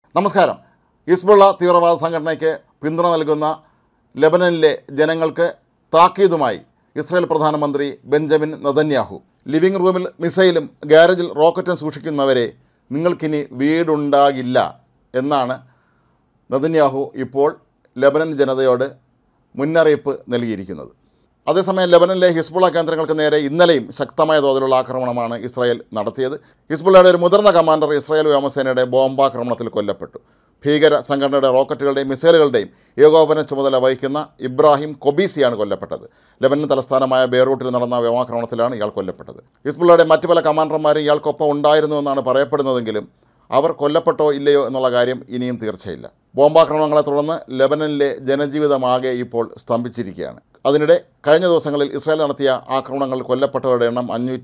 നമസ്കാരം. ഹിസ്ബുള്ള തീവ്രവാദ സംഘടനയ്ക്ക് പിന്തുണ നൽകുന്ന ലെബനനിലെ ജനങ്ങൾക്ക് താക്കീതുമായി ഇസ്രായേൽ പ്രധാനമന്ത്രി ബെഞ്ചമിൻ നെതന്യാഹു. ലിവിംഗ് റൂമിൽ മിസൈലും ഗാരേജിൽ റോക്കറ്റും സൂക്ഷിക്കുന്നവരെ നിങ്ങൾക്കിനി വീടുണ്ടാകില്ല എന്നാണ് നെതന്യാഹു ഇപ്പോൾ ലെബനൻ ജനതയോട് മുന്നറിയിപ്പ് നൽകിയിരിക്കുന്നത്. അതേസമയം ലെബനനിലെ ഹിസ്ബുള്ള കേന്ദ്രങ്ങൾക്ക് നേരെ ഇന്നലെയും ശക്തമായ തോതിലുള്ള ആക്രമണമാണ് ഇസ്രായേൽ നടത്തിയത്. ഹിസ്ബുള്ളയുടെ ഒരു മുതിർന്ന കമാൻഡർ ഇസ്രായേൽ വ്യോമസേനയുടെ ബോംബാക്രമണത്തിൽ കൊല്ലപ്പെട്ടു. ഭീകര സംഘടനയുടെ റോക്കറ്റുകളുടെയും മിസൈലുകളുടെയും ഏകോപന ചുമതല വഹിക്കുന്ന ഇബ്രാഹിം കൊബീസിയാണ് കൊല്ലപ്പെട്ടത്. ലെബനൻ തലസ്ഥാനമായ ബെയ്റൂട്ടിൽ നടന്ന വ്യോമാക്രമണത്തിലാണ് ഇയാൾ കൊല്ലപ്പെട്ടത്. ഹിസ്ബുള്ളയുടെ മറ്റ് പല കമാൻഡർമാരും ഇയാൾക്കൊപ്പം ഉണ്ടായിരുന്നു എന്നാണ് പറയപ്പെടുന്നതെങ്കിലും അവർ കൊല്ലപ്പെട്ടോ ഇല്ലയോ എന്നുള്ള കാര്യം ഇനിയും തീർച്ചയില്ല. ബോംബാക്രമണങ്ങളെ തുടർന്ന് ലെബനനിലെ ജനജീവിതമാകെ ഇപ്പോൾ സ്തംഭിച്ചിരിക്കുകയാണ്. അതിനിടെ കഴിഞ്ഞ ദിവസങ്ങളിൽ ഇസ്രായേൽ നടത്തിയ ആക്രമണങ്ങളിൽ കൊല്ലപ്പെട്ടവരുടെ എണ്ണം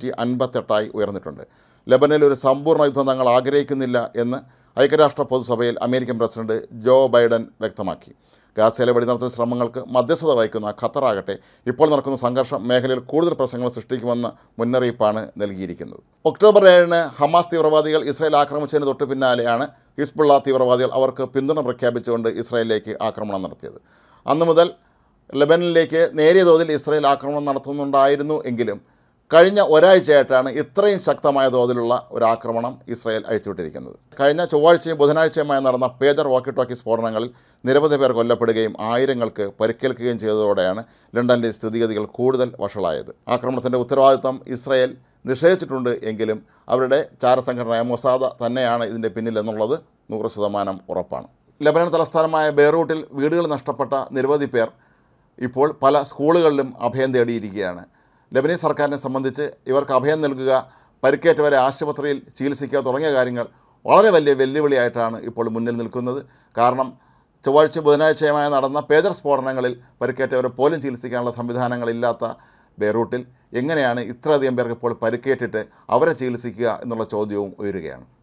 558 ഉയർന്നിട്ടുണ്ട്. ലെബനനിൽ ഒരു സമ്പൂർണ്ണ യുദ്ധം തങ്ങൾ ആഗ്രഹിക്കുന്നില്ല എന്ന് ഐക്യരാഷ്ട്ര പൊതുസഭയിൽ അമേരിക്കൻ പ്രസിഡന്റ് ജോ ബൈഡൻ വ്യക്തമാക്കി. ഗാസയിലെ വെടിനിർത്തൽ ശ്രമങ്ങൾക്ക് മധ്യസ്ഥത വഹിക്കുന്ന ഖത്തറാകട്ടെ ഇപ്പോൾ നടക്കുന്ന സംഘർഷം മേഖലയിൽ കൂടുതൽ പ്രശ്നങ്ങൾ സൃഷ്ടിക്കുമെന്ന മുന്നറിയിപ്പാണ് നൽകിയിരിക്കുന്നത്. ഒക്ടോബർ 7 ഹമാസ് തീവ്രവാദികൾ ഇസ്രായേൽ ആക്രമിച്ചതിന് തൊട്ടു പിന്നാലെയാണ് ഹിസ്ബുള്ള തീവ്രവാദികൾ അവർക്ക് പിന്തുണ പ്രഖ്യാപിച്ചുകൊണ്ട് ഇസ്രായേലിലേക്ക് ആക്രമണം നടത്തിയത്. അന്നു മുതൽ ലെബനനിലേക്ക് നേരിയ തോതിൽ ഇസ്രായേൽ ആക്രമണം നടത്തുന്നുണ്ടായിരുന്നു എങ്കിലും കഴിഞ്ഞ ഒരാഴ്ചയായിട്ടാണ് ഇത്രയും ശക്തമായ തോതിലുള്ള ഒരു ആക്രമണം ഇസ്രായേൽ അഴിച്ചുവിട്ടിരിക്കുന്നത്. കഴിഞ്ഞ ചൊവ്വാഴ്ചയും ബുധനാഴ്ചയുമായി നടന്ന പേജർ വാക്കി ടോക്കി സ്ഫോടനങ്ങളിൽ നിരവധി പേർ കൊല്ലപ്പെടുകയും ആയിരങ്ങൾക്ക് പരിക്കേൽക്കുകയും ചെയ്തതോടെയാണ് ലണ്ടനിലെ സ്ഥിതിഗതികൾ കൂടുതൽ വഷളായത്. ആക്രമണത്തിൻ്റെ ഉത്തരവാദിത്തം ഇസ്രായേൽ നിഷേധിച്ചിട്ടുണ്ട് എങ്കിലും അവരുടെ ചാരസംഘടനയായ മൊസാദ തന്നെയാണ് ഇതിൻ്റെ പിന്നിലെന്നുള്ളത് 100% ഉറപ്പാണ്. ലെബനൻ തലസ്ഥാനമായ ബെയ്റൂട്ടിൽ വീടുകൾ നഷ്ടപ്പെട്ട നിരവധി പേർ ഇപ്പോൾ പല സ്കൂളുകളിലും അഭയം തേടിയിരിക്കുകയാണ്. ലെബനീസ് സർക്കാരിനെ സംബന്ധിച്ച് ഇവർക്ക് അഭയം നൽകുക, പരിക്കേറ്റവരെ ആശുപത്രിയിൽ ചികിത്സിക്കുക തുടങ്ങിയ കാര്യങ്ങൾ വളരെ വലിയ വെല്ലുവിളിയായിട്ടാണ് ഇപ്പോൾ മുന്നിൽ നിൽക്കുന്നത്. കാരണം ചൊവ്വാഴ്ച ബുധനാഴ്ചയുമായി നടന്ന പേജർ സ്ഫോടനങ്ങളിൽ പരിക്കേറ്റവരെ പോലും ചികിത്സിക്കാനുള്ള സംവിധാനങ്ങളില്ലാത്ത ബെയ്റൂട്ടിൽ എങ്ങനെയാണ് ഇത്രയധികം പേർക്ക് ഇപ്പോൾ പരിക്കേറ്റിട്ട് അവരെ ചികിത്സിക്കുക എന്നുള്ള ചോദ്യവും ഉയരുകയാണ്.